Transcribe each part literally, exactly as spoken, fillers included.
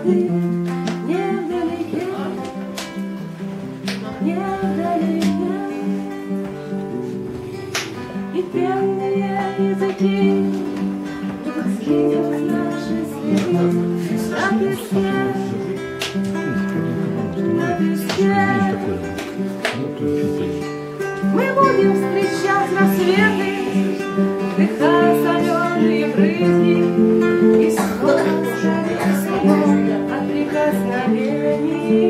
воды, невдалеке, невдалеке. И пенные языки будут слизать наши следы на песке, на песке. Мы будем встречать рассветы, вдыхая соленые брызги, исходя от прикосновений.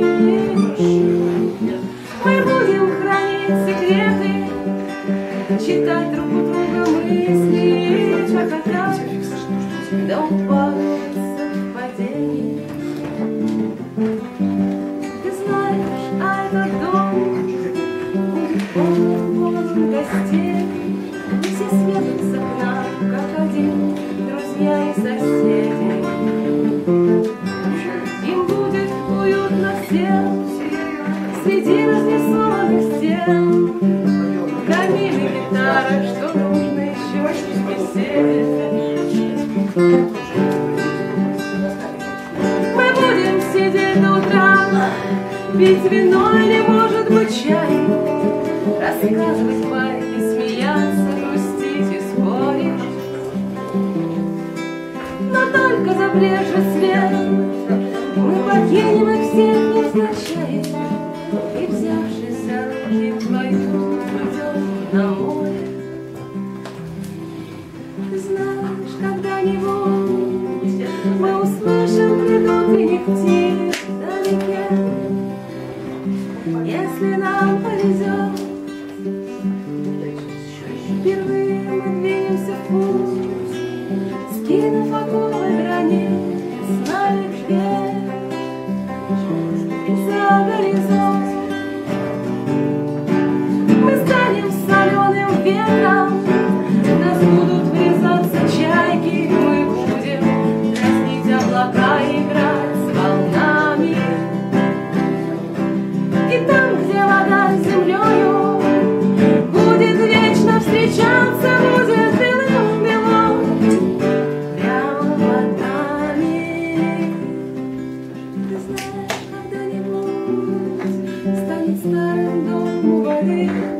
Мы будем хранить секреты, читать друг у друга мысли, хохотать до упадка совпадений. Ты знаешь, а этот дом будет полон, полон гостей, и все светят с окна, как один, друзья и соседи. Им будет уютно всем среди разнесенных стен. Камины, гитара, что нужно еще в беседе. Мы будем сидеть до утра, пить вино или, может быть, чай, рассказывать байки, смеяться, грустить и спорить. Но только забрежет свет, мы покинем их всех невзначай, и, взявшись за руки твою, уйдем на море. Ты знаешь, когда-нибудь мы услышим придут птиц вдалеке. Если нам повезет, впервые мы двинемся в путь, скинув оковы границ налегке за горизонт. Мы станем соленым ветром, в нас будут врезаться чайки, мы будем дразнить облака, играть с волнами. И там, где вода с землею будет вечно встречаться, будет белым-бело прямо под нами. Ты знаешь, когда-нибудь станет старым дом у воды.